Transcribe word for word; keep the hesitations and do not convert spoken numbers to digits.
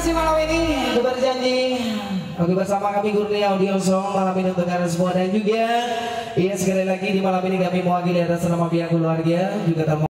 kasih malam ini berjanji. Oke, bersama kami Kurnia Audio Song malam ini untuk kalian semua, dan juga iya sekali lagi di malam ini kami mewakili atas nama pihak keluarga juga